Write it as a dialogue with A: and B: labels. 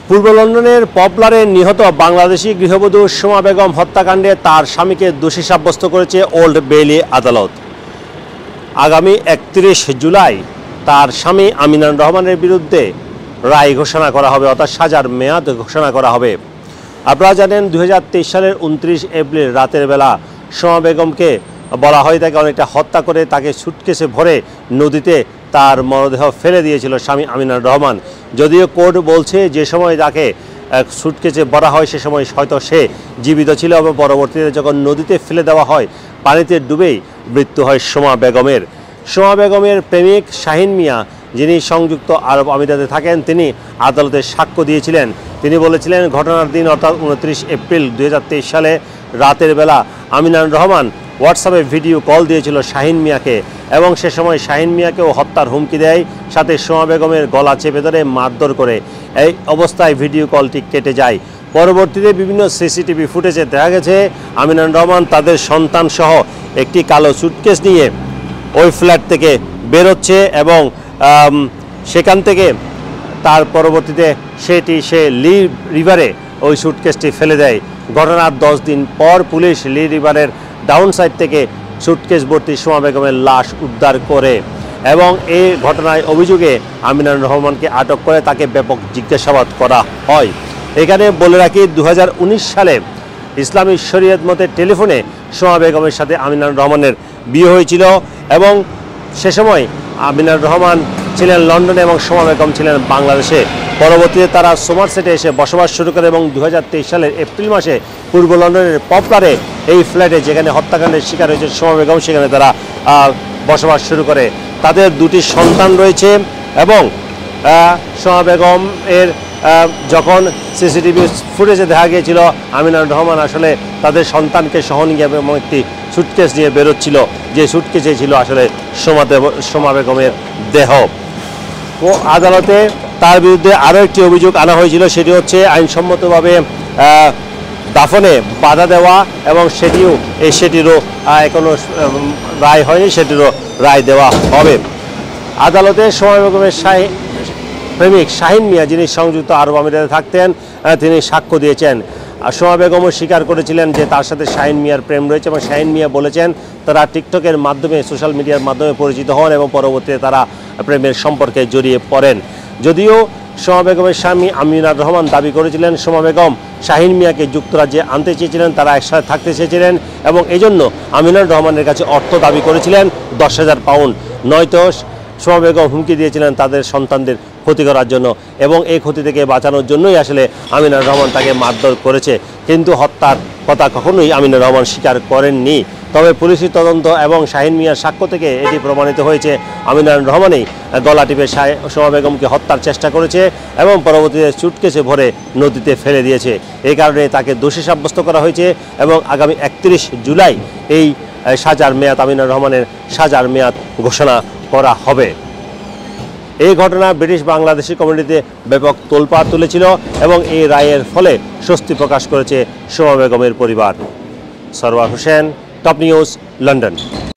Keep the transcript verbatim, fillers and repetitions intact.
A: পূর্ব লন্ডনের পপলারে নিহত বাংলাদেশি গৃহবধূ সোমা বেগম হত্যাকাণ্ডে তার স্বামীকে দোষী সাব্যস্ত করেছে ওল্ড বেইলি আদালত। আগামী একত্রিশ জুলাই তার স্বামী আমিনুর রহমানের বিরুদ্ধে রায় ঘোষণা করা হবে, অর্থাৎ সাজার মেয়াদ ঘোষণা করা হবে। আপনারা জানেন দুই হাজার তেইশ সালের উনত্রিশ এপ্রিল রাতের বেলা সোমা বেগমকে বলা হয় তাকে অনেকটা হত্যা করে তাকে সুটকেসে ভরে নদীতে তার মরদেহ ফেলে দিয়েছিল স্বামী আমিনুর রহমান। যদিও কোর্ট বলছে যে সময় তাকে সুটকেসে ভরা হয় সে সময় হয়তো সে জীবিত ছিল এবং পরবর্তীতে যখন নদীতে ফেলে দেওয়া হয় পানিতে ডুবেই মৃত্যু হয় সোমা বেগমের। সোমা বেগমের প্রেমিক শাহিন মিয়া, যিনি সংযুক্ত আরব আমিরাতে থাকেন, তিনি আদালতে সাক্ষ্য দিয়েছিলেন। তিনি বলেছিলেন ঘটনার দিন অর্থাৎ উনত্রিশ এপ্রিল দুই হাজার তেইশ সালে রাতের বেলা আমিনুর রহমান হোয়াটসঅ্যাপে ভিডিও কল দিয়েছিল শাহিন মিয়াকে এবং সে সময় শাহিন মিয়াকেও হত্যার হুমকি দেয়, সাথে সোমা বেগমের গলা চেপে ধরে মারধর করে। এই অবস্থায় ভিডিও কলটি কেটে যায়। পরবর্তীতে বিভিন্ন সিসিটিভি ফুটেজে দেখা গেছে আমিনুর রহমান তাদের সন্তান সহ একটি কালো সুটকেস নিয়ে ওই ফ্ল্যাট থেকে বেরোচ্ছে এবং সেখান থেকে তার পরবর্তীতে সেটি সে লি রিভারে ওই সুটকেসটি ফেলে দেয়। ঘটনার দশ দিন পর পুলিশ লি রিভারের ডাউন সাইড থেকে সুটকেস ভর্তি সোমা বেগমের লাশ উদ্ধার করে এবং এই ঘটনায় অভিযোগে আমিনুর রহমানকে আটক করে তাকে ব্যাপক জিজ্ঞাসাবাদ করা হয়। এখানে বলে রাখি দু হাজার উনিশ সালে ইসলামী শরীয়ত মতে টেলিফোনে সোমা বেগমের সাথে আমিনুর রহমানের বিয়ে হয়েছিল এবং সে সময় আমিনুর রহমান ছিলেন লন্ডনে এবং সোমা বেগম ছিলেন বাংলাদেশে। পরবর্তীতে তারা সোমারসেটে এসে বসবাস শুরু করে এবং দু হাজার তেইশ সালের এপ্রিল মাসে পূর্ব লন্ডনের পপলারে এই ফ্ল্যাটে যেখানে হত্যাকাণ্ডের শিকার হয়েছে সোমা বেগম সেখানে তারা বসবাস শুরু করে। তাদের দুটি সন্তান রয়েছে এবং সোমা বেগম এর যখন সিসিটিভি ফুটেজে দেখা গিয়েছিল আমিনুর রহমান আসলে তাদের সন্তানকে সহ নিয়ে এবং একটি সুটকেস নিয়ে বেরোচ্ছিল, যে সুটকেসে ছিল আসলে সোমা সোমা বেগমের দেহ। ও আদালতে তার বিরুদ্ধে আরও একটি অভিযোগ আনা হয়েছিল, সেটি হচ্ছে আইনসম্মতভাবে দাফনে বাধা দেওয়া এবং সেটিও এই সেটিরও এখনও রায় হয়নি, সেটিরও রায় দেওয়া হবে। আদালতে সোমা বেগমের প্রেমিক শাহিন মিয়া, যিনি সংযুক্ত আরব আমিরাতে থাকতেন, তিনি সাক্ষ্য দিয়েছেন। আর সোমা বেগমও স্বীকার করেছিলেন যে তার সাথে শাহিন মিয়ার প্রেম রয়েছে এবং শাহিন মিয়া বলেছেন তারা টিকটকের মাধ্যমে সোশ্যাল মিডিয়ার মাধ্যমে পরিচিত হন এবং পরবর্তীতে তারা প্রেমের সম্পর্কে জড়িয়ে পড়েন। যদিও সোমা বেগমের স্বামী আমিনুর রহমান দাবি করেছিলেন সোমা বেগম শাহিন মিয়াকে যুক্তরাজ্যে আনতে চেয়েছিলেন, তারা একসাথে থাকতে চেয়েছিলেন এবং এজন্য আমিনুর রহমানের কাছে অর্থ দাবি করেছিলেন দশ হাজার পাউন্ড, নয়তো সোমা বেগম হুমকি দিয়েছিলেন তাদের সন্তানদের ক্ষতি করার জন্য এবং এই ক্ষতি থেকে বাঁচানোর জন্যই আসলে আমিনুর রহমান তাকে মারধর করেছে। কিন্তু হত্যার কথা কখনোই আমিনুর রহমান স্বীকার করেননি। তবে পুলিশি তদন্ত এবং শাহিন মিয়ার সাক্ষ্য থেকে এটি প্রমাণিত হয়েছে আমিনুর রহমানই গলা টিপে সোমা বেগমকে হত্যার চেষ্টা করেছে এবং পরবর্তীতে সুটকেসে ভরে নদীতে ফেলে দিয়েছে। এই কারণে তাকে দোষী সাব্যস্ত করা হয়েছে এবং আগামী একত্রিশ জুলাই এই সাজার মেয়াদ আমিনুর রহমানের সাজার মেয়াদ ঘোষণা করা হবে। এই ঘটনা ব্রিটিশ বাংলাদেশি কমিউনিটিতে ব্যাপক তোলপাড় তুলেছিল এবং এই রায়ের ফলে স্বস্তি প্রকাশ করেছে সোমা বেগমের পরিবার। Sarwar Hossain, top news, London.